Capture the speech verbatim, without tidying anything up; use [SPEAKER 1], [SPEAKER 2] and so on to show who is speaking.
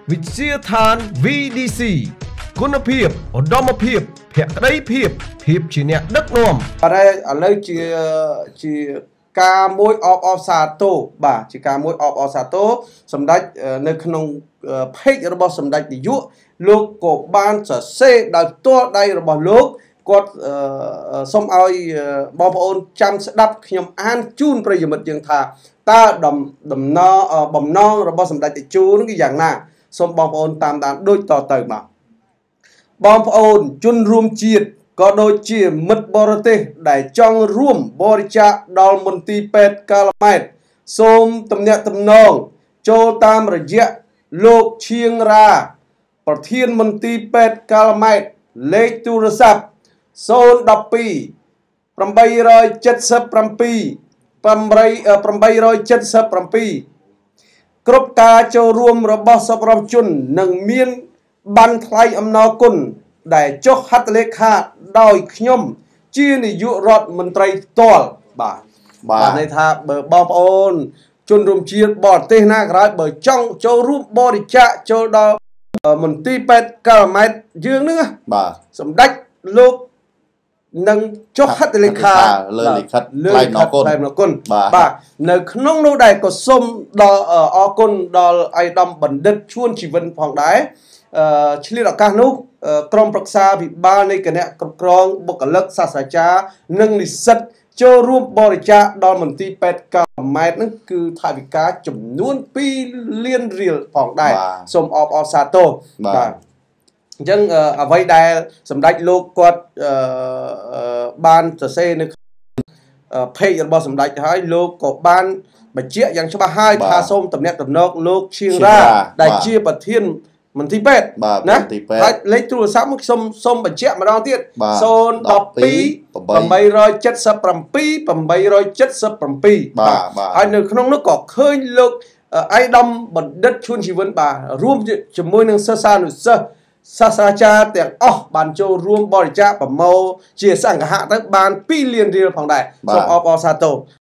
[SPEAKER 1] វិទ្យាឋាន វី ឌី ซี គុណភាពឧត្តមភាពភក្តីភាពភាពជាអ្នកដឹកនាំ
[SPEAKER 2] អរេឥឡូវជាជាការមួយអបអបសាទរបាទជាការមួយអបអបសាទរសម្ដេចនៅក្នុងเพจរបស់សម្ដេចនាយកលោកក៏បានសរសេរដោយផ្ទាល់ដៃរបស់លោកគាត់សូមឲ្យបងប្អូនចាំស្ដាប់ខ្ញុំអានជូនប្រិយមិត្តយើងថាតើដំដំណរបំណងរបស់សម្ដេចតេជោនឹងគឺយ៉ាងណាសូមបងប្អូនតាមដានដូចតទៅបាទបងប្អូនជនរួមជាតិក៏ដូចជាមិត្តបរទេសដែលចង់រួមបរិច្ចាគដល់មន្ទីរពេទ្យកាល់ម៉ែតសូមទំនាក់ទំនងចូលតាមរយៈលោកឈៀងរ៉ាប្រធានមន្ទីរពេទ្យកាល់ម៉ែតលេខទូរស័ព្ទศูนย์ หนึ่ง สอง แปด เจ็ด เจ็ด แปด แปด เจ็ด เจ็ด គ្រប់ការចូលរួមរបស់សប្បុរសជននឹងមានបានថ្លៃអំណរគុណដែលចុះហត្ថលេខាដោយខ្ញុំជានាយករដ្ឋមន្ត្រីផ្ទាល់បាទបាទន័យថាបើបងប្អូនជនរួមជាតិបរទេសណាក៏ដោយបើចង់ចូលរួមបរិច្ចាគចូលដល់មន្ទីរពេទ្យកាល់ម៉ែតយើងនឹងបាទសម្ដេចលោកនឹងចុះហត្ថលេខា
[SPEAKER 3] លើលិខិតថ្លែងអរគុណ
[SPEAKER 2] ថ្លែងអរគុណបាទនៅក្នុងនោះដែរក៏សូមដល់អរគុណដល់អាយដាមបណ្ឌិតឈួនជីវិនផងដែរអឺឆ្លៀតឱកាសនោះក្រុមប្រឹក្សាវិបាលនៃគណៈគ្រប់គ្រងបុគ្គលិកសាស្ត្រាចារ្យនិងនិស្សិតចូលរួមបរិច្ចាគដល់មន្ទីរពេទ្យកាល់ម៉ែតនឹងគឺថវិកាចំនួនពីរលានរៀលផងដែរសូមអបអរសាទរបាទអញ្ចឹងអ្វីដែលសម្ដេចលោកគាត់បានសរសេរនៅเพจរបស់សម្ដេចហើយលោកក៏បានបញ្ជាក់យ៉ាងច្បាស់ហើយថាសូមទំនាក់ទំនងលោកឈៀងរ៉ាដែលជាប្រធានមន្ទីរពេទ្យណាហើយលេខទូរស័ព្ទមកខ្ញុំសូមបញ្ជាក់ម្ដងទៀតศูนย์ หนึ่ง สอง แปด เจ็ด เจ็ด แปด แปด เจ็ด เจ็ด បាទហើយនៅក្នុងនោះក៏ឃើញលោកអាយដាមបណ្ឌិតឈួនជីវិនបាទរួមជាមួយនឹងសិស្សានុសិស្សសាស្ត្រាចារ្យទាំងអស់បានចូលរួមបរិច្ចាគប្រមូលជាសង្ឃៈទៅបានពីរលានរៀលផងដែរសូមអបអរសាទរ